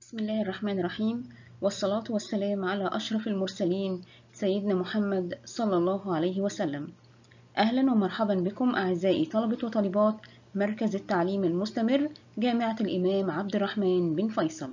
بسم الله الرحمن الرحيم، والصلاة والسلام على أشرف المرسلين سيدنا محمد صلى الله عليه وسلم. أهلا ومرحبا بكم أعزائي طلبة وطالبات مركز التعليم المستمر جامعة الإمام عبد الرحمن بن فيصل.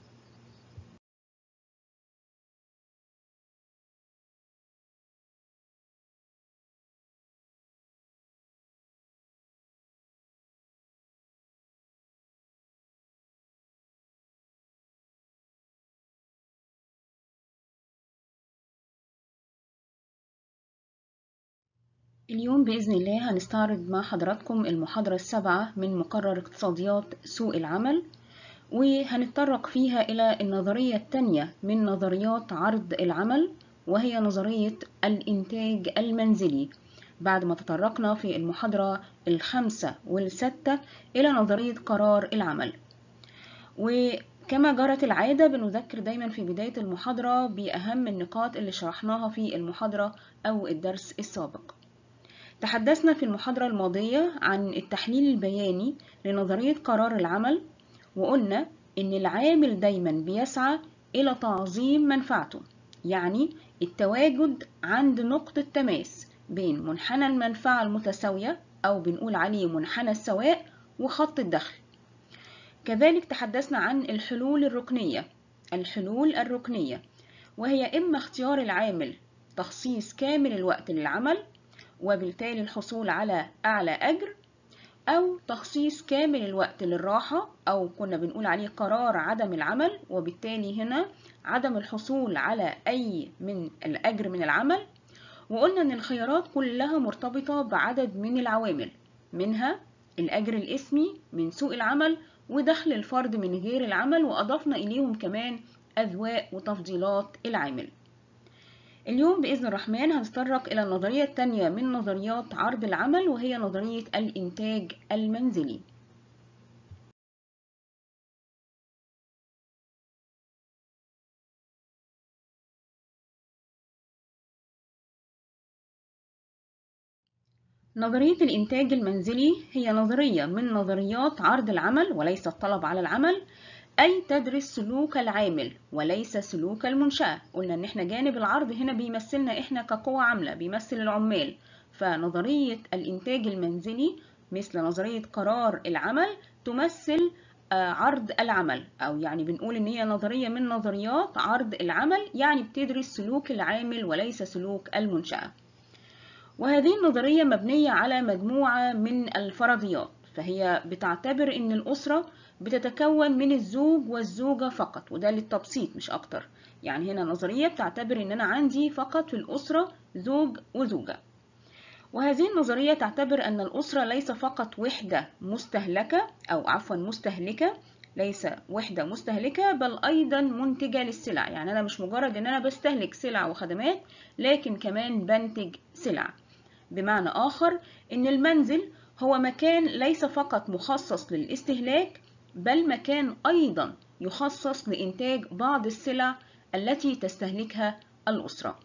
اليوم بإذن الله هنستعرض مع حضراتكم المحاضرة السابعة من مقرر اقتصاديات سوق العمل، وهنتطرق فيها إلى النظرية الثانية من نظريات عرض العمل، وهي نظرية الإنتاج المنزلي، بعد ما تطرقنا في المحاضرة الخامسة والسادسة إلى نظرية قرار العمل. وكما جرت العادة بنذكر دايما في بداية المحاضرة بأهم النقاط اللي شرحناها في المحاضرة أو الدرس السابق. تحدثنا في المحاضرة الماضية عن التحليل البياني لنظرية قرار العمل، وقلنا إن العامل دايما بيسعى إلى تعظيم منفعته، يعني التواجد عند نقطة تماس بين منحنى المنفعة المتساوية أو بنقول عليه منحنى السواء وخط الدخل. كذلك تحدثنا عن الحلول الركنية، وهي إما اختيار العامل تخصيص كامل الوقت للعمل وبالتالي الحصول على أعلى أجر، أو تخصيص كامل الوقت للراحة أو كنا بنقول عليه قرار عدم العمل، وبالتالي هنا عدم الحصول على أي من الأجر من العمل. وقلنا أن الخيارات كلها مرتبطة بعدد من العوامل، منها الأجر الإسمي من سوق العمل ودخل الفرد من غير العمل، وأضفنا إليهم كمان أذواق وتفضيلات العامل. اليوم بإذن الرحمن هنتطرق إلى النظرية الثانية من نظريات عرض العمل، وهي نظرية الإنتاج المنزلي. نظرية الإنتاج المنزلي هي نظرية من نظريات عرض العمل وليس الطلب على العمل، أي تدرس سلوك العامل وليس سلوك المنشأة. قلنا إن إحنا جانب العرض هنا بيمثلنا إحنا كقوة عاملة، بيمثل العمال، فنظرية الإنتاج المنزلي مثل نظرية قرار العمل تمثل عرض العمل، أو يعني بنقول إن هي نظرية من نظريات عرض العمل، يعني بتدرس سلوك العامل وليس سلوك المنشأة. وهذه النظرية مبنية على مجموعة من الفرضيات، فهي بتعتبر إن الأسرة بتتكون من الزوج والزوجة فقط، وده للتبسيط مش أكتر. يعني هنا نظرية بتعتبر إن أنا عندي فقط في الأسرة زوج وزوجة. وهذه النظرية تعتبر أن الأسرة ليس فقط وحدة مستهلكة مستهلكة، ليس وحدة مستهلكة بل أيضا منتجة للسلع. يعني أنا مش مجرد أن أنا بستهلك سلع وخدمات، لكن كمان بنتج سلع. بمعنى آخر إن المنزل هو مكان ليس فقط مخصص للاستهلاك، بل مكان أيضا يخصص لإنتاج بعض السلع التي تستهلكها الأسرة.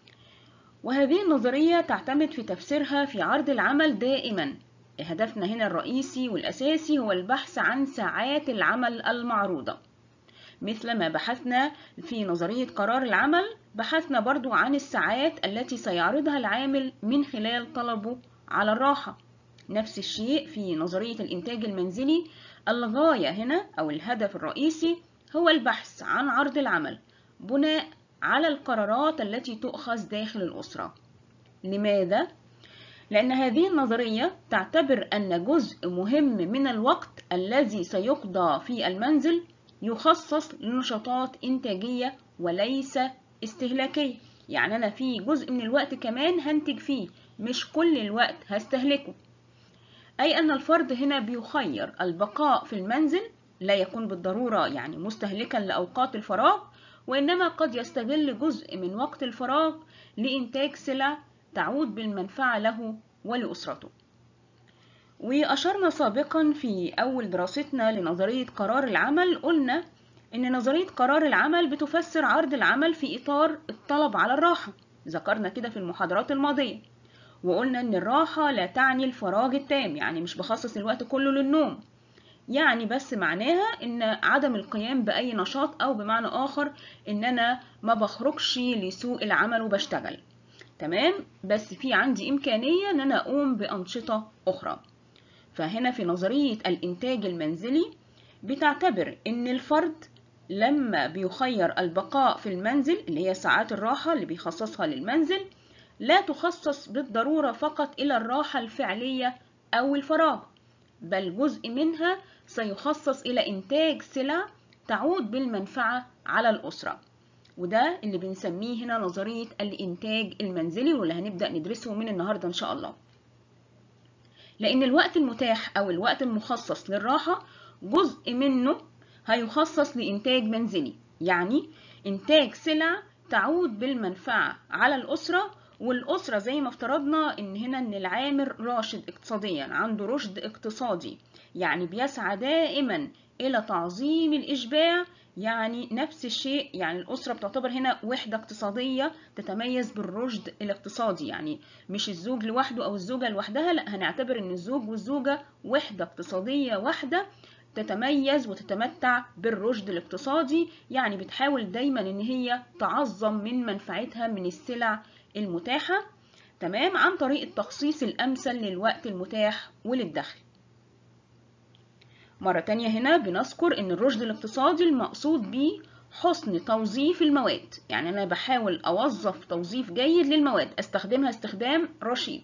وهذه النظرية تعتمد في تفسيرها في عرض العمل دائما. هدفنا هنا الرئيسي والأساسي هو البحث عن ساعات العمل المعروضة، مثل ما بحثنا في نظرية قرار العمل، بحثنا برضو عن الساعات التي سيعرضها العامل من خلال طلبه على الراحة. نفس الشيء في نظرية الإنتاج المنزلي، الغاية هنا أو الهدف الرئيسي هو البحث عن عرض العمل بناء على القرارات التي تؤخذ داخل الأسرة. لماذا؟ لأن هذه النظرية تعتبر أن جزء مهم من الوقت الذي سيقضى في المنزل يخصص لنشاطات إنتاجية وليس استهلاكية. يعني أنا في جزء من الوقت كمان هنتج فيه، مش كل الوقت هستهلكه. أي أن الفرد هنا بيخير البقاء في المنزل، لا يكون بالضرورة يعني مستهلكا لأوقات الفراغ، وإنما قد يستغل جزء من وقت الفراغ لإنتاج سلع تعود بالمنفعة له ولأسرته. وأشرنا سابقا في أول دراستنا لنظرية قرار العمل، قلنا إن نظرية قرار العمل بتفسر عرض العمل في إطار الطلب على الراحة، ذكرنا كده في المحاضرات الماضية، وقلنا إن الراحة لا تعني الفراغ التام، يعني مش بخصص الوقت كله للنوم، يعني بس معناها ان عدم القيام باي نشاط، او بمعنى اخر ان انا ما بخرجش لسوق العمل وبشتغل. تمام، بس في عندي امكانية ان انا اقوم بانشطة اخرى. فهنا في نظرية الانتاج المنزلي بتعتبر ان الفرد لما بيخير البقاء في المنزل، اللي هي ساعات الراحة اللي بيخصصها للمنزل، لا تخصص بالضرورة فقط إلى الراحة الفعلية أو الفراغ، بل جزء منها سيخصص إلى إنتاج سلع تعود بالمنفعة على الأسرة. وده اللي بنسميه هنا نظرية الإنتاج المنزلي، واللي هنبدأ ندرسه من النهاردة إن شاء الله. لأن الوقت المتاح أو الوقت المخصص للراحة جزء منه هيخصص لإنتاج منزلي، يعني إنتاج سلع تعود بالمنفعة على الأسرة. والأسرة زي ما افترضنا إن هنا إن العامل راشد اقتصاديا، عنده رشد اقتصادي، يعني بيسعى دائما إلى تعظيم الإشباع. يعني نفس الشيء، يعني الأسرة بتعتبر هنا وحدة اقتصادية تتميز بالرشد الاقتصادي، يعني مش الزوج لوحده أو الزوجة لوحدها، لا، هنعتبر إن الزوج والزوجة وحدة اقتصادية واحدة تتميز وتتمتع بالرشد الاقتصادي، يعني بتحاول دايما إن هي تعظم من منفعتها من السلع المتاحة، تمام، عن طريق التخصيص الأمثل للوقت المتاح وللدخل. مرة تانية هنا بنذكر إن الرشد الاقتصادي المقصود به حسن توظيف المواد، يعني أنا بحاول أوظف توظيف جيد للمواد، أستخدمها استخدام رشيد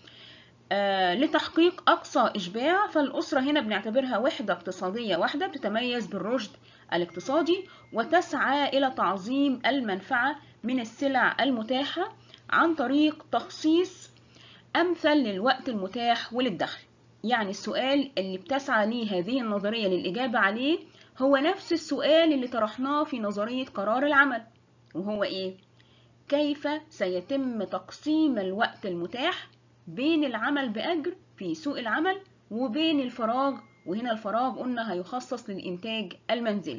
لتحقيق أقصى إشباع. فالأسرة هنا بنعتبرها وحدة اقتصادية واحدة بتتميز بالرشد الاقتصادي، وتسعى إلى تعظيم المنفعة من السلع المتاحة عن طريق تخصيص أمثل للوقت المتاح وللدخل. يعني السؤال اللي بتسعى ليه هذه النظرية للإجابة عليه هو نفس السؤال اللي طرحناه في نظرية قرار العمل، وهو إيه؟ كيف سيتم تقسيم الوقت المتاح بين العمل بأجر في سوق العمل وبين الفراغ، وهنا الفراغ قلنا هيخصص للإنتاج المنزلي.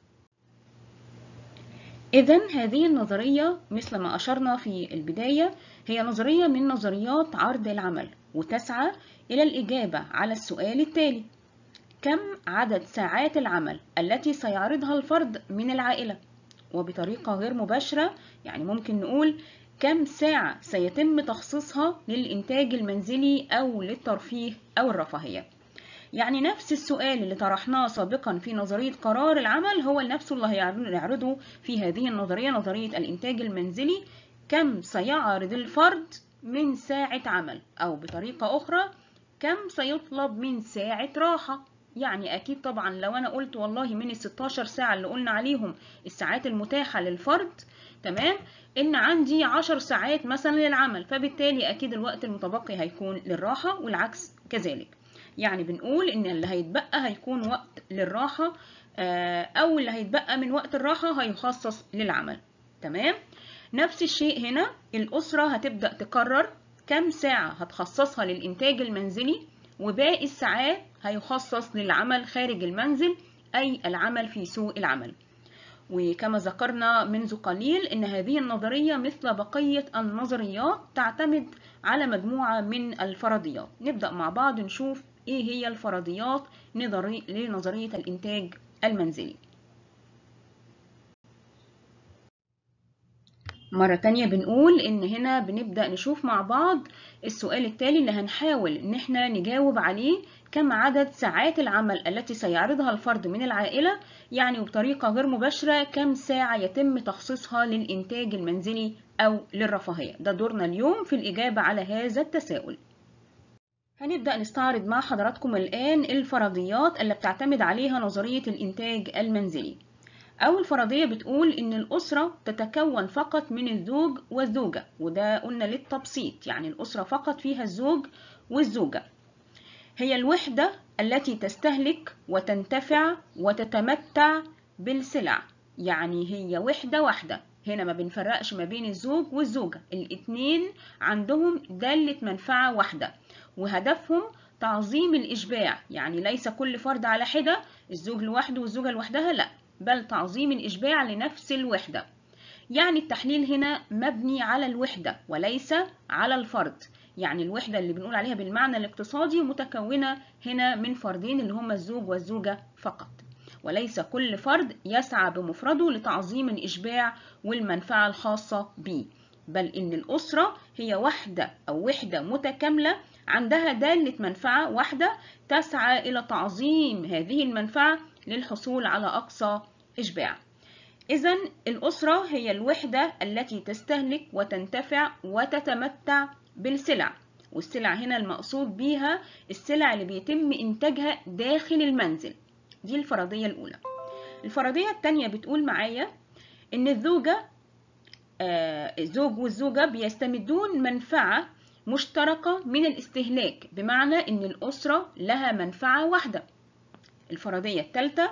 إذن هذه النظرية مثل ما أشرنا في البداية هي نظرية من نظريات عرض العمل، وتسعى إلى الإجابة على السؤال التالي: كم عدد ساعات العمل التي سيعرضها الفرد من العائلة؟ وبطريقة غير مباشرة يعني ممكن نقول كم ساعة سيتم تخصيصها للإنتاج المنزلي أو للترفيه أو الرفاهية. يعني نفس السؤال اللي طرحناه سابقا في نظرية قرار العمل هو نفسه اللي هيعرضه في هذه النظرية، نظرية الإنتاج المنزلي. كم سيعرض الفرد من ساعة عمل، أو بطريقة أخرى كم سيطلب من ساعة راحة. يعني أكيد طبعا لو أنا قلت والله من ال16 ساعة اللي قلنا عليهم الساعات المتاحة للفرد، تمام، إن عندي 10 ساعات مثلا للعمل، فبالتالي أكيد الوقت المتبقي هيكون للراحة، والعكس كذلك. يعني بنقول إن اللي هيتبقى هيكون وقت للراحة، أو اللي هيتبقى من وقت الراحة هيخصص للعمل، تمام. نفس الشيء هنا الأسرة هتبدأ تقرر كم ساعة هتخصصها للإنتاج المنزلي، وباقي الساعات هيخصص للعمل خارج المنزل، أي العمل في سوق العمل. وكما ذكرنا منذ قليل إن هذه النظرية مثل بقية النظريات تعتمد على مجموعة من الفرضيات. نبدأ مع بعض نشوف إيه هي الفرضيات لنظرية الإنتاج المنزلي. مرة تانية بنقول إن هنا بنبدأ نشوف مع بعض السؤال التالي اللي هنحاول إن احنا نجاوب عليه: كم عدد ساعات العمل التي سيعرضها الفرد من العائلة؟ يعني وبطريقة غير مباشرة كم ساعة يتم تخصيصها للإنتاج المنزلي أو للرفاهية؟ ده دورنا اليوم في الإجابة على هذا التساؤل. هنبدأ نستعرض مع حضراتكم الآن الفرضيات اللي بتعتمد عليها نظرية الإنتاج المنزلي. أول فرضية بتقول إن الأسرة تتكون فقط من الزوج والزوجة، وده قلنا للتبسيط، يعني الأسرة فقط فيها الزوج والزوجة. هي الوحدة التي تستهلك وتنتفع وتتمتع بالسلع، يعني هي وحدة واحدة، هنا ما بنفرقش ما بين الزوج والزوجة، الاتنين عندهم دالة منفعة واحدة، وهدفهم تعظيم الإشباع، يعني ليس كل فرد على حدة، الزوج لوحده والزوجة لوحدها، لا، بل تعظيم الإشباع لنفس الوحدة. يعني التحليل هنا مبني على الوحدة وليس على الفرد، يعني الوحدة اللي بنقول عليها بالمعنى الاقتصادي متكونة هنا من فردين اللي هما الزوج والزوجة فقط، وليس كل فرد يسعى بمفرده لتعظيم الإشباع والمنفعة الخاصة به، بل إن الأسرة هي وحدة متكاملة عندها دالة منفعة واحدة تسعى إلى تعظيم هذه المنفعة للحصول على أقصى إشباع. إذن الأسرة هي الوحدة التي تستهلك وتنتفع وتتمتع بالسلع، والسلع هنا المقصود بيها السلع اللي بيتم إنتاجها داخل المنزل. دي الفرضية الأولى. الفرضية الثانية بتقول معايا إن الزوج والزوجة بيستمدون منفعة مشتركة من الاستهلاك، بمعنى إن الأسرة لها منفعة واحدة. الفرضية الثالثة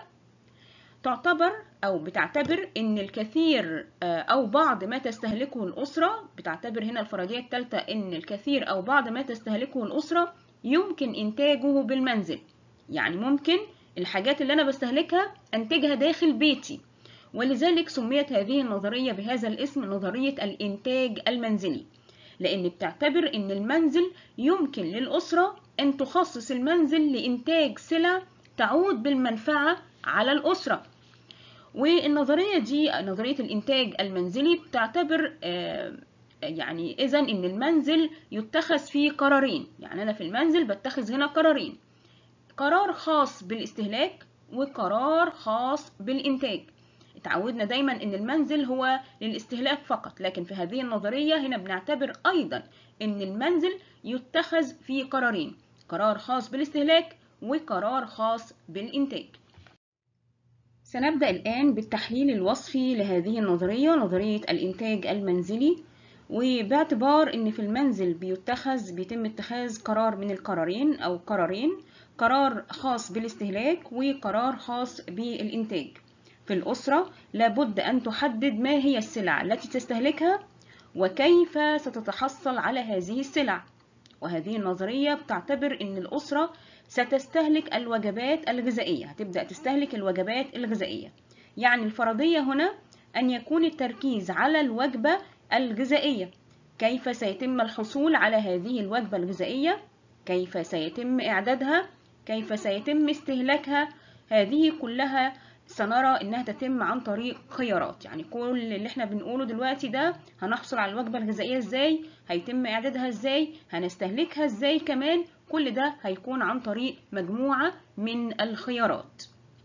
بتعتبر إن الكثير أو بعض ما تستهلكه الأسرة، بتعتبر هنا الفرضية الثالثة إن الكثير أو بعض ما تستهلكه الأسرة يمكن إنتاجه بالمنزل، يعني ممكن الحاجات اللي أنا بستهلكها أنتجها داخل بيتي، ولذلك سميت هذه النظرية بهذا الاسم نظرية الإنتاج المنزلي، لأن بتعتبر إن المنزل يمكن للأسرة أن تخصص المنزل لإنتاج سلع تعود بالمنفعة على الأسرة. والنظرية دي نظرية الإنتاج المنزلي بتعتبر يعني إذن إن المنزل يتخذ فيه قرارين، يعني أنا في المنزل بتخذ هنا قرارين، قرار خاص بالاستهلاك وقرار خاص بالإنتاج. اتعودنا دايما إن المنزل هو للاستهلاك فقط، لكن في هذه النظرية هنا بنعتبر أيضا إن المنزل يتخذ فيه قرارين، قرار خاص بالاستهلاك وقرار خاص بالإنتاج. سنبدأ الآن بالتحليل الوصفي لهذه النظرية، نظرية الإنتاج المنزلي، وباعتبار إن في المنزل بيتم اتخاذ قرار من القرارين أو قرارين، قرار خاص بالاستهلاك وقرار خاص بالإنتاج. في الأسرة لابد أن تحدد ما هي السلع التي تستهلكها وكيف ستتحصل على هذه السلع، وهذه النظرية بتعتبر إن الأسرة ستستهلك الوجبات الغذائية، هتبدأ تستهلك الوجبات الغذائية. يعني الفرضية هنا أن يكون التركيز على الوجبة الغذائية، كيف سيتم الحصول على هذه الوجبة الغذائية، كيف سيتم إعدادها، كيف سيتم استهلاكها، هذه كلها سنرى إنها تتم عن طريق خيارات. يعني كل اللي احنا بنقوله دلوقتي ده هنحصل على الوجبة الغذائية ازاي، هيتم إعدادها ازاي، هنستهلكها ازاي، كمان كل ده هيكون عن طريق مجموعة من الخيارات.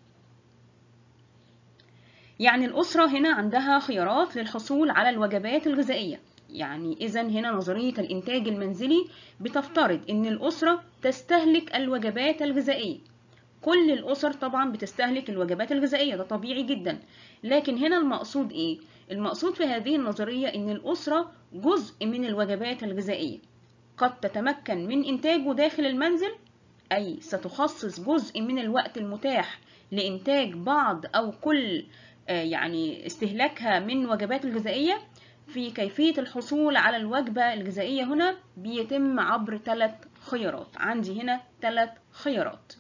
يعني الأسرة هنا عندها خيارات للحصول على الوجبات الغذائية. يعني إذن هنا نظرية الإنتاج المنزلي بتفترض إن الأسرة تستهلك الوجبات الغذائية. كل الأسر طبعا بتستهلك الوجبات الغذائية، ده طبيعي جدا، لكن هنا المقصود إيه؟ المقصود في هذه النظرية إن الأسرة جزء من الوجبات الغذائية قد تتمكن من إنتاجه داخل المنزل، أي ستخصص جزء من الوقت المتاح لإنتاج بعض أو كل يعني استهلاكها من وجبات الغذائية. في كيفية الحصول على الوجبة الغذائية هنا بيتم عبر 3 خيارات، عندي هنا 3 خيارات.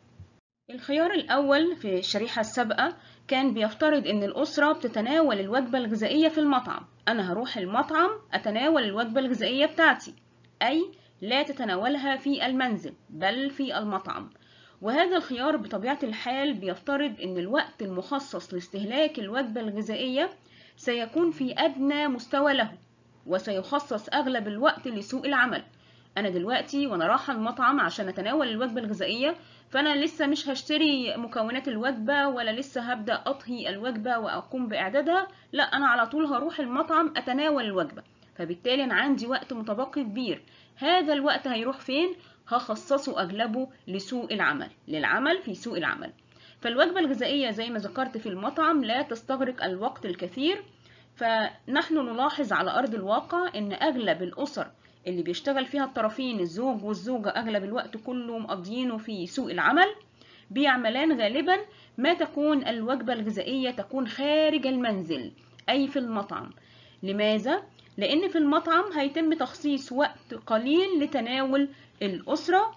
الخيار الأول في الشريحة السابقة كان بيفترض إن الأسرة بتتناول الوجبة الغذائية في المطعم، أنا هروح المطعم أتناول الوجبة الغذائية بتاعتي، أي لا تتناولها في المنزل بل في المطعم. وهذا الخيار بطبيعة الحال بيفترض إن الوقت المخصص لاستهلاك الوجبة الغذائية سيكون في أدنى مستوى له، وسيخصص أغلب الوقت لسوق العمل. أنا دلوقتي وأنا رايحة المطعم عشان أتناول الوجبة الغذائية، فأنا لسه مش هشتري مكونات الوجبة ولا لسه هبدأ أطهي الوجبة وأقوم بإعدادها، لا، أنا على طول هروح المطعم أتناول الوجبة، فبالتالي أنا عندي وقت متبقي كبير. هذا الوقت هيروح فين؟ هخصصه أغلبه لسوق العمل، للعمل في سوق العمل. فالوجبة الغذائية زي ما ذكرت في المطعم لا تستغرق الوقت الكثير، فنحن نلاحظ على أرض الواقع إن أغلب الأسر اللي بيشتغل فيها الطرفين الزوج والزوجة أغلب الوقت كله مقضيينه في سوق العمل، بيعملان غالبا ما تكون الوجبة الغذائية تكون خارج المنزل أي في المطعم. لماذا؟ لأن في المطعم هيتم تخصيص وقت قليل لتناول الأسرة،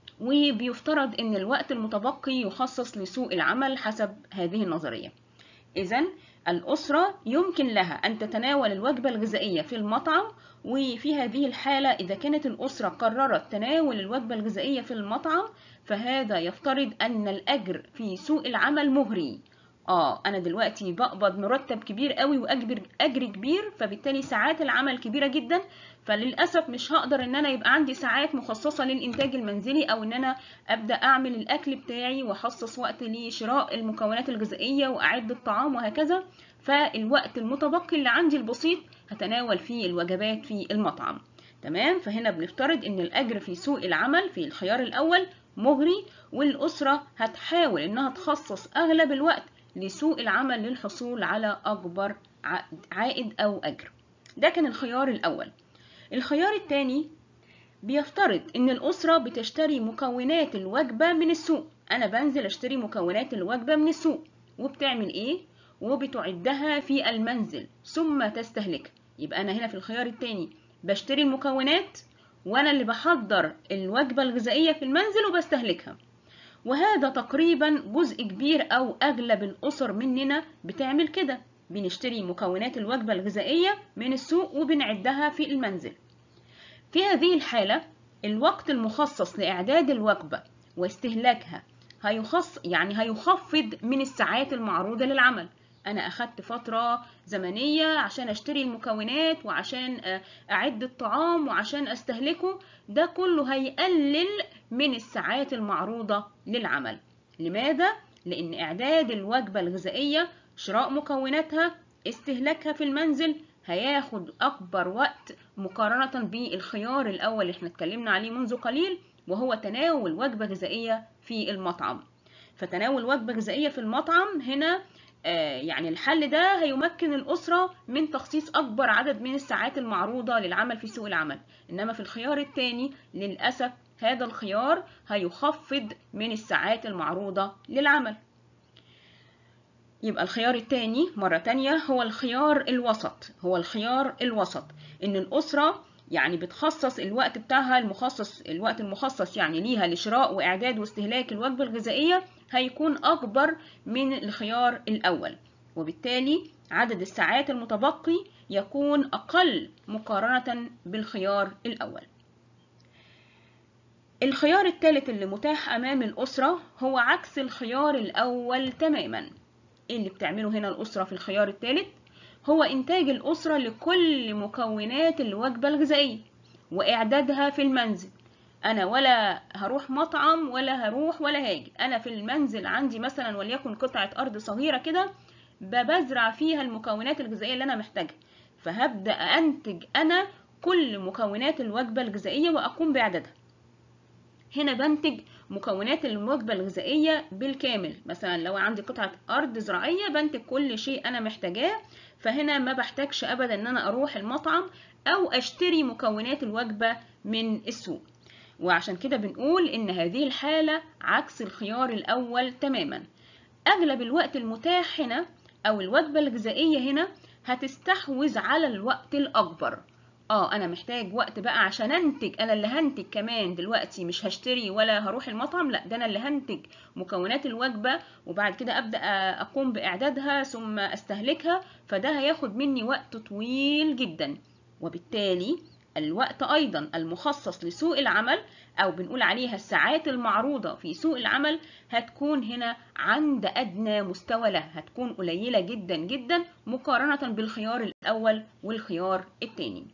وبيفترض أن الوقت المتبقي يخصص لسوق العمل حسب هذه النظرية. إذن الأسرة يمكن لها أن تتناول الوجبة الغذائية في المطعم، وفي هذه الحالة إذا كانت الأسرة قررت تناول الوجبة الغذائية في المطعم فهذا يفترض أن الأجر في سوق العمل مغري. أنا دلوقتي بقبض مرتب كبير قوي وأجر كبير، فبالتالي ساعات العمل كبيرة جدا، فللأسف مش هقدر إن أنا يبقى عندي ساعات مخصصة للإنتاج المنزلي، أو إن أنا أبدأ أعمل الأكل بتاعي وأخصص وقت لشراء المكونات الغذائية وأعد الطعام وهكذا. فالوقت المتبقي اللي عندي البسيط هتناول فيه الوجبات في المطعم. تمام؟ فهنا بنفترض إن الأجر في سوق العمل في الخيار الأول مغري، والأسرة هتحاول إنها تخصص أغلب الوقت لسوق العمل للحصول على أكبر عائد أو أجر. ده كان الخيار الأول. الخيار الثاني بيفترض إن الأسرة بتشتري مكونات الوجبة من السوق. أنا بنزل أشتري مكونات الوجبة من السوق، وبتعمل إيه؟ وبتعدها في المنزل ثم تستهلكها. يبقى أنا هنا في الخيار الثاني بشتري المكونات وأنا اللي بحضر الوجبة الغذائية في المنزل وبستهلكها. وهذا تقريبا جزء كبير أو أغلب الأسر مننا بتعمل كده، بنشتري مكونات الوجبة الغذائية من السوق وبنعدها في المنزل. في هذه الحالة الوقت المخصص لإعداد الوجبة واستهلاكها هيخفض من الساعات المعروضة للعمل. أنا أخدت فترة زمنية عشان أشتري المكونات وعشان أعد الطعام وعشان أستهلكه، ده كله هيقلل من الساعات المعروضة للعمل. لماذا؟ لأن إعداد الوجبة الغذائية، شراء مكوناتها، استهلاكها في المنزل هياخد أكبر وقت مقارنة بالخيار الأول اللي احنا اتكلمنا عليه منذ قليل، وهو تناول وجبة غذائية في المطعم. فتناول وجبة غذائية في المطعم هنا يعني الحل ده هيمكن الأسرة من تخصيص أكبر عدد من الساعات المعروضة للعمل في سوق العمل. إنما في الخيار الثاني للأسف هذا الخيار هيخفض من الساعات المعروضة للعمل. يبقى الخيار الثاني مرة تانية هو الخيار الوسط. إن الأسرة يعني بتخصص الوقت بتاعها الوقت المخصص يعني ليها لشراء وإعداد واستهلاك الوجبة الغذائية هيكون أكبر من الخيار الأول، وبالتالي عدد الساعات المتبقي يكون أقل مقارنة بالخيار الأول. الخيار الثالث اللي متاح أمام الأسرة هو عكس الخيار الأول تماما. إيه اللي بتعمله هنا الأسرة في الخيار الثالث؟ هو إنتاج الأسرة لكل مكونات الوجبة الغذائية وإعدادها في المنزل. أنا ولا هروح مطعم ولا هاجي، أنا في المنزل عندي مثلا وليكن قطعة أرض صغيرة كده بزرع فيها المكونات الغذائية اللي أنا محتاجها، فهبدأ أنتج أنا كل مكونات الوجبة الغذائية وأقوم بإعدادها. هنا بنتج مكونات الوجبة الغذائية بالكامل. مثلا لو عندي قطعة أرض زراعية بنتج كل شيء أنا محتاجاه، فهنا ما بحتاجش أبدا أن أنا أروح المطعم أو أشتري مكونات الوجبة من السوق. وعشان كده بنقول إن هذه الحالة عكس الخيار الأول تماما. أغلب الوقت المتاح هنا أو الوجبة الغذائية هنا هتستحوذ على الوقت الأكبر. أنا محتاج وقت بقى عشان أنتج، أنا اللي هنتج كمان دلوقتي، مش هشتري ولا هروح المطعم، لا ده أنا اللي هنتج مكونات الوجبة وبعد كده أبدأ أقوم بإعدادها ثم أستهلكها، فده هياخد مني وقت طويل جدا. وبالتالي الوقت أيضا المخصص لسوق العمل أو بنقول عليها الساعات المعروضة في سوق العمل هتكون هنا عند أدنى مستوى لها، هتكون قليلة جدا جدا مقارنة بالخيار الأول والخيار الثاني.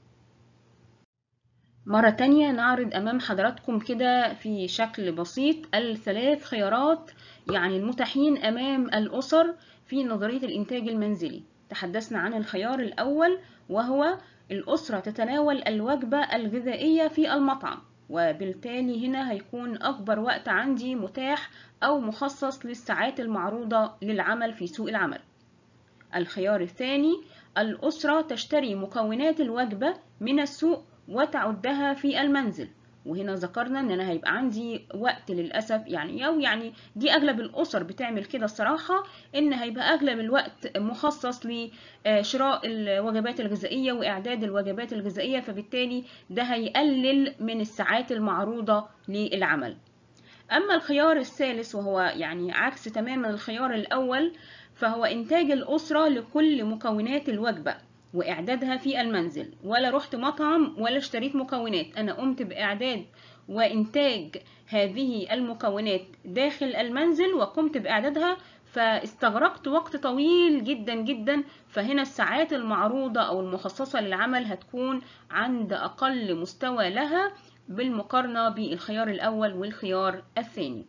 مرة تانية نعرض أمام حضراتكم كده في شكل بسيط الثلاث خيارات يعني المتاحين أمام الأسر في نظرية الإنتاج المنزلي. تحدثنا عن الخيار الأول وهو الأسرة تتناول الوجبة الغذائية في المطعم، وبالتالي هنا هيكون أكبر وقت عندي متاح أو مخصص للساعات المعروضة للعمل في سوق العمل. الخيار الثاني الأسرة تشتري مكونات الوجبة من السوق وتعدها في المنزل، وهنا ذكرنا ان انا هيبقى عندي وقت للاسف يعني دي اغلب الاسر بتعمل كده الصراحه، ان هيبقى اغلب الوقت مخصص لشراء الوجبات الغذائيه واعداد الوجبات الغذائيه، فبالتالي ده هيقلل من الساعات المعروضه للعمل. اما الخيار الثالث وهو يعني عكس تماما الخيار الاول، فهو إنتاج الأسرة لكل مكونات الوجبة وإعدادها في المنزل، ولا رحت مطعم ولا اشتريت مكونات، أنا قمت بإعداد وإنتاج هذه المكونات داخل المنزل وقمت بإعدادها، فاستغرقت وقت طويل جدا جدا. فهنا الساعات المعروضة أو المخصصة للعمل هتكون عند أقل مستوى لها بالمقارنة بالخيار الأول والخيار الثاني.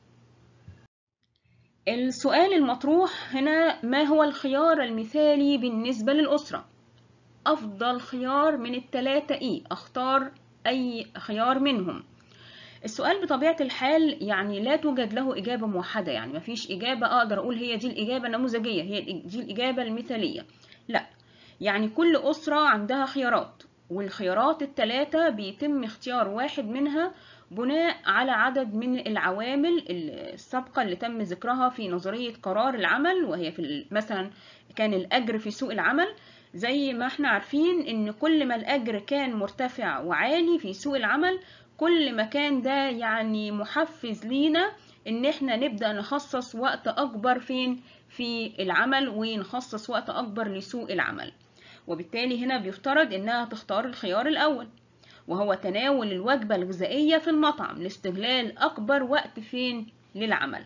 السؤال المطروح هنا: ما هو الخيار المثالي بالنسبة للأسرة؟ أفضل خيار من الثلاثة إيه؟ أختار أي خيار منهم. السؤال بطبيعة الحال يعني لا توجد له إجابة موحدة، يعني مفيش إجابة أقدر أقول هي دي الإجابة النموذجية، هي دي الإجابة المثالية، لا. يعني كل أسرة عندها خيارات، والخيارات الثلاثة بيتم اختيار واحد منها بناء على عدد من العوامل السابقة اللي تم ذكرها في نظرية قرار العمل، وهي في مثلا كان الأجر في سوق العمل. زي ما احنا عارفين ان كل ما الأجر كان مرتفع وعالي في سوق العمل، كل ما كان ده يعني محفز لينا ان احنا نبدأ نخصص وقت اكبر في العمل، ونخصص وقت اكبر لسوق العمل. وبالتالي هنا بيفترض انها تختار الخيار الاول، وهو تناول الوجبة الغذائية في المطعم لاستغلال اكبر وقت للعمل.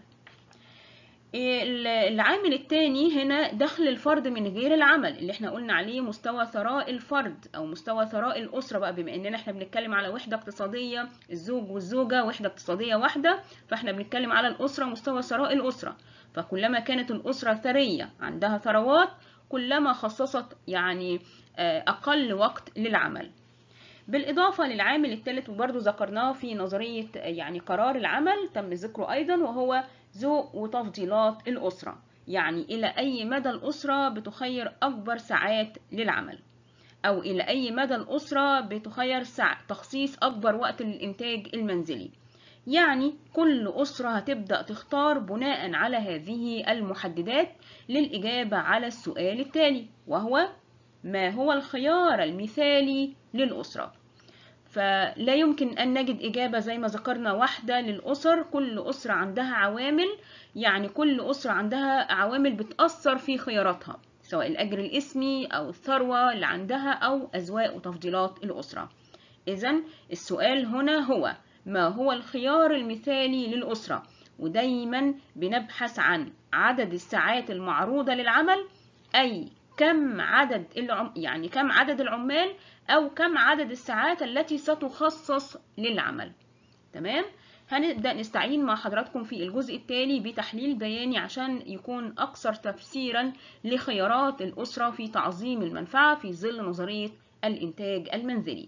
العامل الثاني هنا دخل الفرد من غير العمل، اللي احنا قلنا عليه مستوى ثراء الفرد او مستوى ثراء الاسره بقى، بما اننا احنا بنتكلم على وحده اقتصاديه، الزوج والزوجه وحده اقتصاديه واحده، فاحنا بنتكلم على الاسره مستوى ثراء الاسره. فكلما كانت الاسره ثريه عندها ثروات، كلما خصصت يعني اقل وقت للعمل. بالإضافة للعامل الثالث وبرضه ذكرناه في نظرية يعني قرار العمل، تم ذكره أيضا، وهو ذوق وتفضيلات الأسرة، يعني إلى أي مدى الأسرة بتخير أكبر ساعات للعمل، أو إلى أي مدى الأسرة بتخير تخصيص أكبر وقت للإنتاج المنزلي. يعني كل أسرة هتبدأ تختار بناء على هذه المحددات للإجابة على السؤال التالي، وهو: ما هو الخيار المثالي للأسرة؟ فلا يمكن أن نجد إجابة زي ما ذكرنا واحدة للأسر، كل أسرة عندها عوامل، يعني كل أسرة عندها عوامل بتأثر في خياراتها، سواء الأجر الإسمي أو الثروة اللي عندها أو أذواق وتفضيلات الأسرة. إذن السؤال هنا هو: ما هو الخيار المثالي للأسرة؟ ودايما بنبحث عن عدد الساعات المعروضة للعمل، أي كم عدد العمال أو كم عدد الساعات التي ستخصص للعمل. تمام؟ هنبدأ نستعين مع حضراتكم في الجزء التالي بتحليل بياني عشان يكون أكثر تفسيرا لخيارات الأسرة في تعظيم المنفعة في ظل نظرية الإنتاج المنزلي.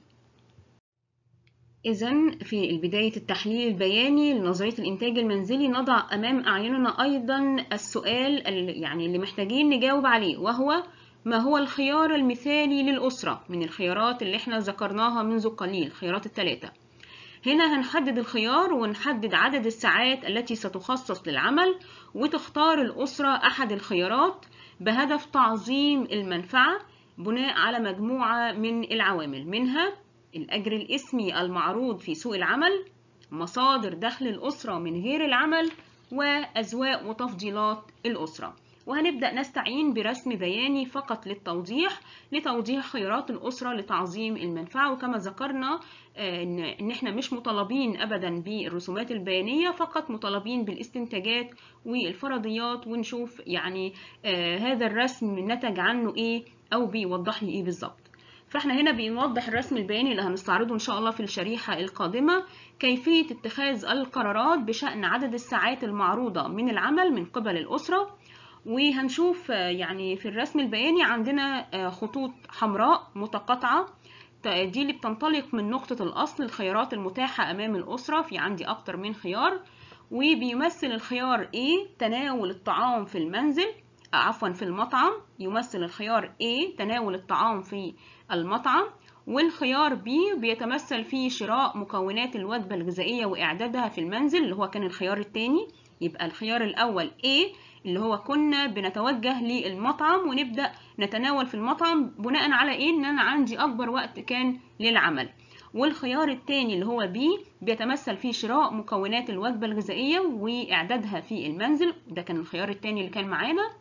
إذن في بداية التحليل البياني لنظرية الإنتاج المنزلي نضع أمام أعيننا أيضا السؤال اللي محتاجين نجاوب عليه، وهو: ما هو الخيار المثالي للأسرة من الخيارات اللي احنا ذكرناها منذ قليل، الخيارات الثلاثة. هنا هنحدد الخيار ونحدد عدد الساعات التي ستخصص للعمل، وتختار الأسرة أحد الخيارات بهدف تعظيم المنفعة بناء على مجموعة من العوامل، منها الأجر الإسمي المعروض في سوق العمل، مصادر دخل الأسرة من غير العمل، وأذواق وتفضيلات الأسرة. وهنبدأ نستعين برسم بياني فقط لتوضيح خيارات الأسرة لتعظيم المنفعة. وكما ذكرنا إن إحنا مش مطالبين أبدا بالرسومات البيانية، فقط مطالبين بالاستنتاجات والفرضيات، ونشوف يعني هذا الرسم نتج عنه إيه أو بيوضح لي إيه بالظبط. فاحنا هنا بنوضح الرسم البياني اللي هنستعرضه إن شاء الله في الشريحة القادمة، كيفية اتخاذ القرارات بشأن عدد الساعات المعروضة من العمل من قبل الأسرة. وهنشوف يعني في الرسم البياني عندنا خطوط حمراء متقاطعة، دي اللي بتنطلق من نقطة الأصل الخيارات المتاحة أمام الأسرة، في عندي أكتر من خيار. وبيمثل الخيار A تناول الطعام في المنزل، في المطعم، يمثل الخيار A تناول الطعام في المطعم. والخيار B بيتمثل في شراء مكونات الوجبة الغذائية وإعدادها في المنزل، اللي هو كان الخيار الثاني. يبقى الخيار الأول A اللي هو كنا بنتوجه للمطعم ونبدأ نتناول في المطعم بناء على إيه؟ إن أنا عندي أكبر وقت كان للعمل. والخيار الثاني اللي هو B بيتمثل في شراء مكونات الوجبة الغذائية وإعدادها في المنزل، ده كان الخيار الثاني اللي كان معانا.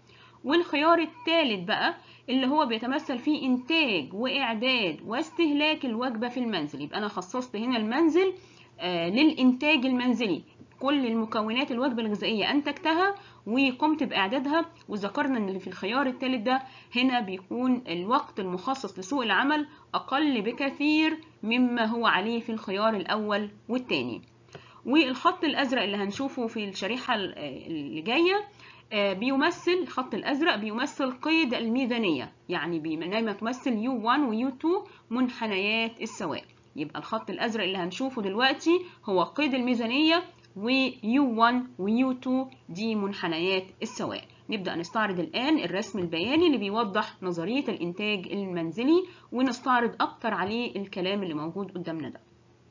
والخيار الثالث بقى اللي هو بيتمثل في إنتاج وإعداد واستهلاك الوجبة في المنزل. يبقى أنا خصصت هنا المنزل للإنتاج المنزلي، كل المكونات الوجبة الغذائية أنتجتها وقمت بإعدادها. وذكرنا إن في الخيار الثالث ده هنا بيكون الوقت المخصص لسوق العمل أقل بكثير مما هو عليه في الخيار الأول والثاني. والخط الأزرق اللي هنشوفه في الشريحة اللي جاية بيمثل، الخط الأزرق بيمثل قيد الميزانية، يعني بيمثل U1 و U2 منحنيات السواء. يبقى الخط الأزرق اللي هنشوفه دلوقتي هو قيد الميزانية، و U1 و U2 دي منحنيات السواء. نبدأ نستعرض الآن الرسم البياني اللي بيوضح نظرية الإنتاج المنزلي، ونستعرض أكتر عليه الكلام اللي موجود قدامنا ده.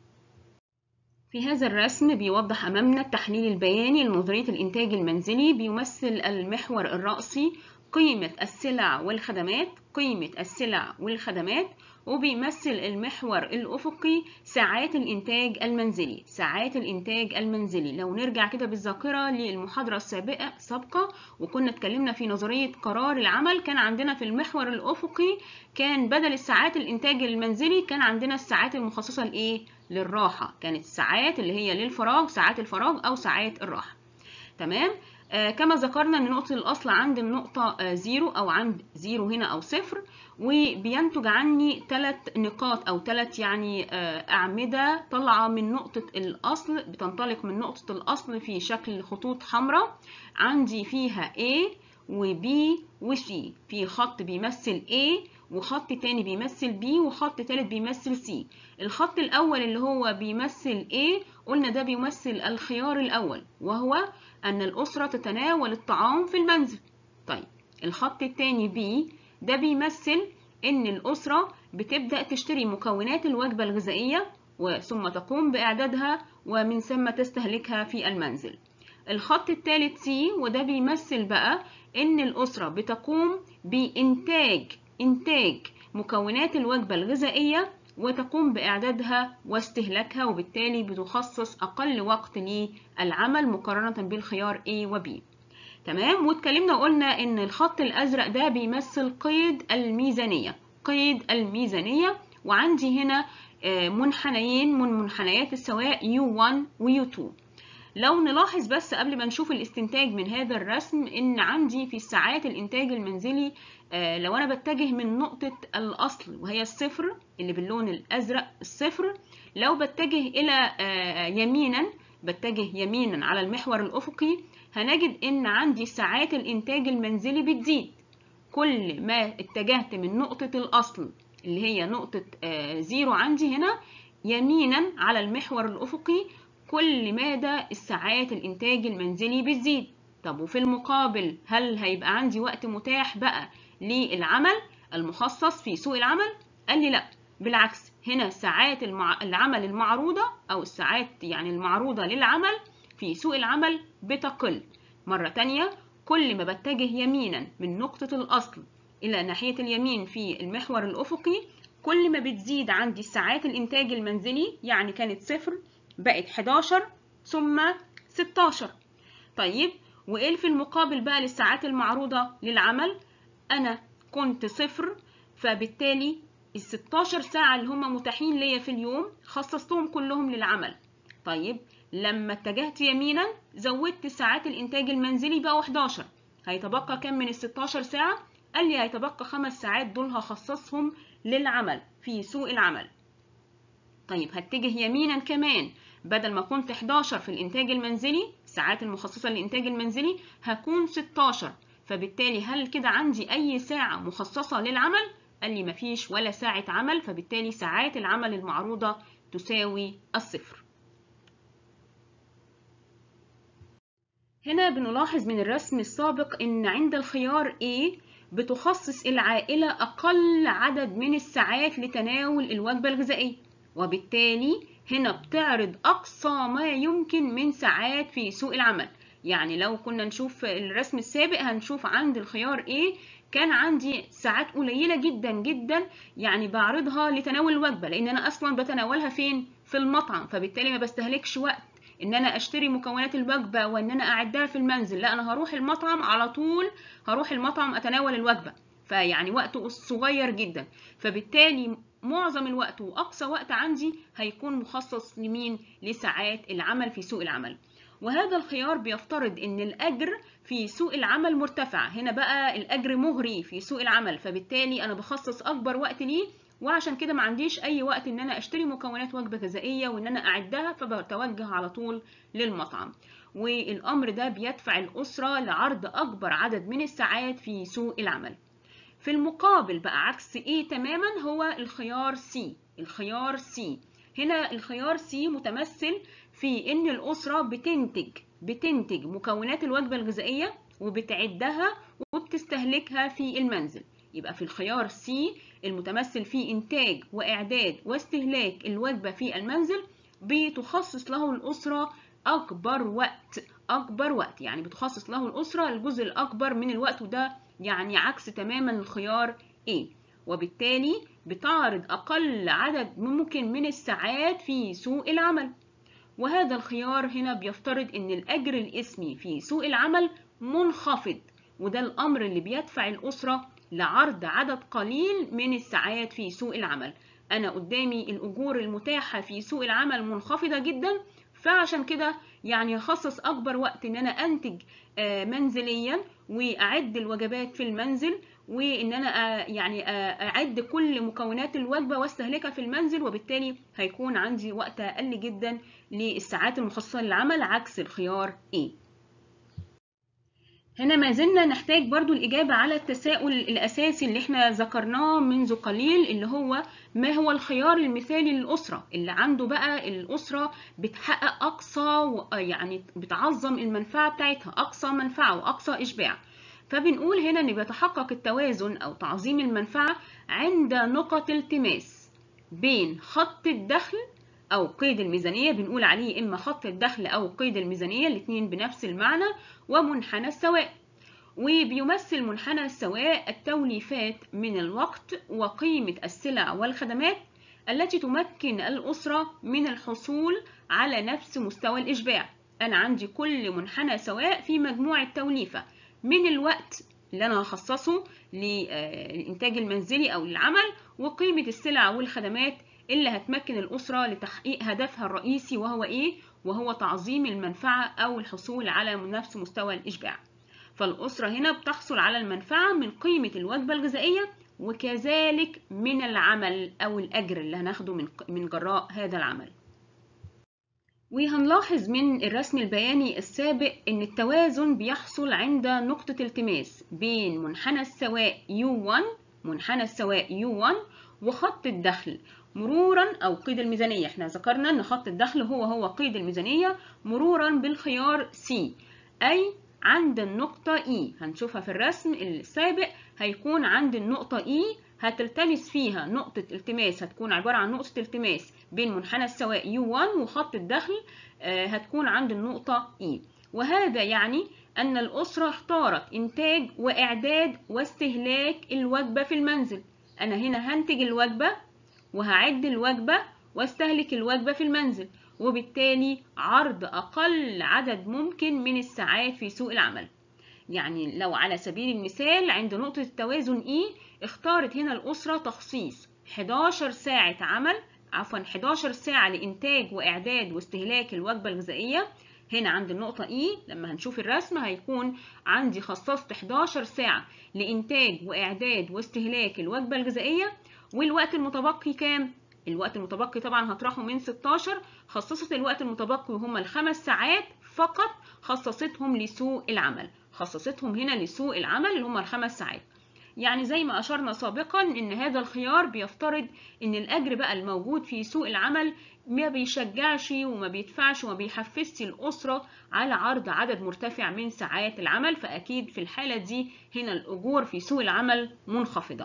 في هذا الرسم بيوضح أمامنا التحليل البياني لنظرية الإنتاج المنزلي. بيمثل المحور الرئيسي قيمة السلع والخدمات، قيمة السلع والخدمات، وبيمثل المحور الأفقي ساعات الإنتاج المنزلي، ساعات الإنتاج المنزلي. لو نرجع كده بالذاكرة للمحاضرة السابقة وكنا اتكلمنا في نظرية قرار العمل، كان عندنا في المحور الأفقي كان بدل الساعات الإنتاج المنزلي كان عندنا الساعات المخصصة لإيه؟ للراحة. كانت الساعات اللي هي للفراغ، ساعات الفراغ أو ساعات الراحة. تمام؟ كما ذكرنا ان نقطة الأصل عند النقطة 0 أو عند 0 هنا أو 0، وبينتج عني 3 نقاط أو 3 يعني أعمدة طالعة من نقطة الأصل، بتنطلق من نقطة الأصل في شكل خطوط حمراء. عندي فيها A و B و C، في خط بيمثل A وخط تاني بيمثل B وخط تالت بيمثل C. الخط الأول اللي هو بيمثل A قلنا ده بيمثل الخيار الأول، وهو أن الأسرة تتناول الطعام في المنزل. طيب الخط التاني B ده بيمثل أن الأسرة بتبدأ تشتري مكونات الوجبة الغذائية ثم تقوم بإعدادها ومن ثم تستهلكها في المنزل. الخط الثالث C وده بيمثل بقى أن الأسرة بتقوم بإنتاج مكونات الوجبة الغذائية وتقوم بإعدادها واستهلاكها، وبالتالي بتخصص أقل وقت للعمل مقارنة بالخيار A و B. تمام؟ واتكلمنا وقلنا إن الخط الأزرق ده بيمثل قيد الميزانية، قيد الميزانية. وعندي هنا منحنيين من منحنيات السواء U1 و U2. لو نلاحظ بس قبل ما نشوف الاستنتاج من هذا الرسم إن عندي في الساعات الإنتاج المنزلي لو أنا بتجه من نقطة الأصل وهي الصفر اللي باللون الأزرق الصفر، لو بتجه إلى بتجه يمينا على المحور الأفقي، هنجد إن عندي ساعات الإنتاج المنزلي بتزيد. كل ما اتجهت من نقطة الأصل اللي هي نقطة 0 عندي هنا يمينا على المحور الأفقي، كل مدى الساعات الإنتاج المنزلي بتزيد. طب وفي المقابل هل هيبقى عندي وقت متاح بقى للعمل المخصص في سوق العمل؟ قال لي لا، بالعكس، هنا ساعات العمل المعروضة أو الساعات يعني المعروضة للعمل في سوق العمل بتقل. مرة تانية، كل ما بتجه يمينا من نقطة الأصل إلى ناحية اليمين في المحور الأفقي، كل ما بتزيد عندي الساعات الإنتاج المنزلي، يعني كانت 0 بقت 11 ثم 16. طيب وإيه في المقابل بقى للساعات المعروضة للعمل؟ أنا كنت 0، فبالتالي ال16 ساعة اللي هم متاحين ليا في اليوم خصصتهم كلهم للعمل. طيب لما اتجهت يمينا زودت ساعات الإنتاج المنزلي بقوا 11، هيتبقى كم من ال16 ساعة؟ قال لي هيتبقى 5 ساعات دول هخصصهم للعمل في سوق العمل. طيب هتجه يمينا كمان، بدل ما كنت 11 في الإنتاج المنزلي، الساعات المخصصة للإنتاج المنزلي هكون 16، فبالتالي هل كده عندي أي ساعة مخصصة للعمل؟ قال لي مفيش ولا ساعة عمل، فبالتالي ساعات العمل المعروضة تساوي الصفر. هنا بنلاحظ من الرسم السابق إن عند الخيار A بتخصص العائلة أقل عدد من الساعات لتناول الوجبة الغذائية، وبالتالي هنا بتعرض أقصى ما يمكن من ساعات في سوق العمل. يعني لو كنا نشوف الرسم السابق هنشوف عند الخيار A كان عندي ساعات قليلة جدا جدا يعني بعرضها لتناول الوجبة، لأن أنا أصلا بتناولها فين؟ في المطعم، فبالتالي ما بستهلكش وقت ان انا اشتري مكونات الوجبة وان انا اعدها في المنزل، لا انا هروح المطعم على طول، هروح المطعم اتناول الوجبة، فيعني وقت صغير جدا، فبالتالي معظم الوقت واقصى وقت عندي هيكون مخصص لمين؟ لساعات العمل في سوق العمل. وهذا الخيار بيفترض ان الاجر في سوق العمل مرتفع. هنا بقى الاجر مغري في سوق العمل، فبالتالي انا بخصص اكبر وقت ليه، وعشان كده ما عنديش اي وقت ان انا اشتري مكونات وجبة غذائية وان انا اعدها، فبتوجه على طول للمطعم. والامر ده بيدفع الاسرة لعرض اكبر عدد من الساعات في سوق العمل. في المقابل بقى عكس ايه تماما هو الخيار سي. الخيار سي هنا، الخيار سي متمثل في ان الاسرة بتنتج مكونات الوجبة الغذائية وبتعدها وبتستهلكها في المنزل. يبقى في الخيار سي المتمثل في انتاج واعداد واستهلاك الوجبة في المنزل، بتخصص له الاسرة اكبر وقت، يعني بتخصص له الاسرة الجزء الاكبر من الوقت، وده يعني عكس تماما الخيار A. وبالتالي بتعرض أقل عدد ممكن من الساعات في سوق العمل. وهذا الخيار هنا بيفترض أن الأجر الإسمي في سوق العمل منخفض، وده الأمر اللي بيدفع الأسرة لعرض عدد قليل من الساعات في سوق العمل. أنا قدامي الأجور المتاحة في سوق العمل منخفضة جدا، فعشان كده يعني هخصص أكبر وقت إن أنا أنتج منزليا وأعد الوجبات في المنزل، وإن أنا يعني أعد كل مكونات الوجبة واستهلكها في المنزل، وبالتالي هيكون عندي وقت أقل جدا للساعات المخصصة للعمل عكس الخيار A. هنا ما زلنا نحتاج برضو الإجابة على التساؤل الأساسي اللي احنا ذكرناه منذ قليل، اللي هو ما هو الخيار المثالي للأسرة اللي عنده بقى الأسرة بتحقق أقصى، يعني بتعظم المنفعة بتاعتها، أقصى منفعة وأقصى إشباع. فبنقول هنا إن بيتحقق التوازن أو تعظيم المنفعة عند نقط التماس بين خط الدخل أو قيد الميزانية، بنقول عليه إما خط الدخل أو قيد الميزانية، الاتنين بنفس المعنى، ومنحنى السواء. وبيمثل منحنى السواء التوليفات من الوقت وقيمة السلع والخدمات التي تمكن الأسرة من الحصول على نفس مستوى الإشباع. أنا عندي كل منحنى سواء في مجموع التوليفة من الوقت اللي أنا هخصصه للإنتاج المنزلي أو للعمل، وقيمة السلع والخدمات اللي هتمكن الأسرة لتحقيق هدفها الرئيسي، وهو إيه؟ وهو تعظيم المنفعة أو الحصول على نفس مستوى الإشباع. فالأسرة هنا بتحصل على المنفعة من قيمة الوجبة الغذائية، وكذلك من العمل أو الأجر اللي هناخده من جراء هذا العمل. وهنلاحظ من الرسم البياني السابق إن التوازن بيحصل عند نقطة التماس بين منحنى السواء U1 منحنى السواء U1 وخط الدخل مرورا أو قيد الميزانية. احنا ذكرنا إن خط الدخل هو قيد الميزانية مرورا بالخيار C، أي عند النقطة E. هنشوفها في الرسم السابق، هيكون عند النقطة E هتلتمس فيها نقطة التماس، هتكون عبارة عن نقطة التماس بين منحنى السواء U1 وخط الدخل هتكون عند النقطة E. وهذا يعني أن الأسرة اختارت إنتاج وإعداد واستهلاك الوجبة في المنزل. أنا هنا هنتج الوجبة وهعد الوجبة واستهلك الوجبة في المنزل، وبالتالي عرض أقل عدد ممكن من الساعات في سوق العمل. يعني لو على سبيل المثال عند نقطة التوازن E اختارت هنا الأسرة تخصيص 11 ساعة عمل، 11 ساعة لإنتاج وإعداد واستهلاك الوجبة الغذائية. هنا عند النقطة E لما هنشوف الرسم هيكون عندي خصصت 11 ساعة لإنتاج وإعداد واستهلاك الوجبة الغذائية، والوقت المتبقي كام؟ الوقت المتبقي طبعا هطرحه من 16، خصصت الوقت المتبقي وهم ال5 ساعات فقط، خصصتهم لسوق العمل، خصصتهم هنا لسوق العمل اللي هم ال5 ساعات. يعني زي ما أشرنا سابقا إن هذا الخيار بيفترض إن الأجر بقى الموجود في سوق العمل ما بيشجعش وما بيدفعش وما بيحفزش الأسرة على عرض عدد مرتفع من ساعات العمل، فأكيد في الحالة دي هنا الأجور في سوق العمل منخفضة.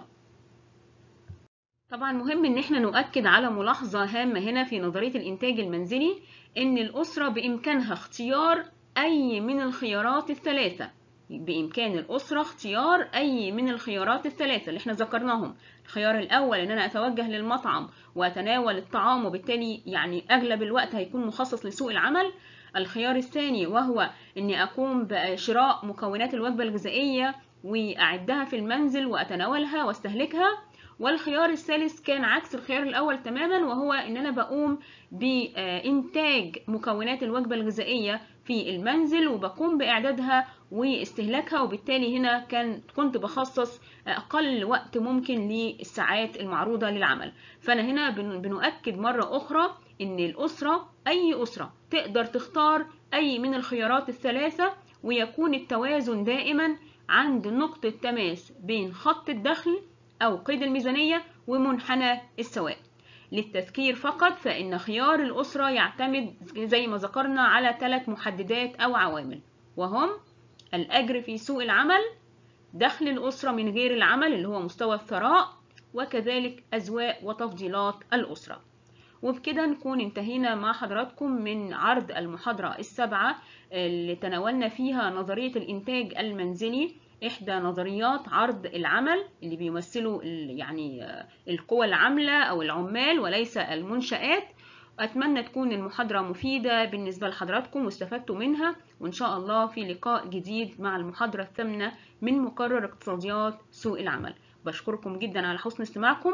طبعا مهم إن احنا نؤكد على ملاحظة هامة هنا في نظرية الإنتاج المنزلي، إن الأسرة بإمكانها اختيار أي من الخيارات الثلاثة. بإمكان الأسرة اختيار أي من الخيارات الثلاثة اللي احنا ذكرناهم. الخيار الأول إن أنا أتوجه للمطعم وأتناول الطعام، وبالتالي يعني أغلب الوقت هيكون مخصص لسوق العمل. الخيار الثاني وهو إني أقوم بشراء مكونات الوجبة الغذائية وأعدها في المنزل وأتناولها واستهلكها. والخيار الثالث كان عكس الخيار الأول تماما، وهو إن أنا بقوم بإنتاج مكونات الوجبة الغذائية في المنزل وبقوم بإعدادها واستهلاكها، وبالتالي هنا كنت بخصص أقل وقت ممكن للساعات المعروضة للعمل. فأنا هنا بنؤكد مرة أخرى إن الأسرة، أي أسرة تقدر تختار أي من الخيارات الثلاثة، ويكون التوازن دائما عند نقطة تماس بين خط الدخل أو قيد الميزانية ومنحنى السواء. للتذكير فقط، فإن خيار الأسرة يعتمد زي ما ذكرنا على 3 محددات أو عوامل، وهم الأجر في سوق العمل، دخل الأسرة من غير العمل اللي هو مستوى الثراء، وكذلك أذواق وتفضيلات الأسرة. وبكده نكون انتهينا مع حضراتكم من عرض المحاضرة السابعة اللي تناولنا فيها نظرية الإنتاج المنزلي، إحدى نظريات عرض العمل اللي بيمثلوا يعني القوى العاملة أو العمال وليس المنشآت. أتمنى تكون المحاضرة مفيدة بالنسبة لحضراتكم واستفدتوا منها، وإن شاء الله في لقاء جديد مع المحاضرة الثامنة من مقرر اقتصاديات سوق العمل. بشكركم جدا على حسن استماعكم،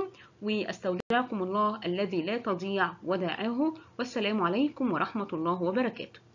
واستودعكم الله الذي لا تضيع ودائعه، والسلام عليكم ورحمة الله وبركاته.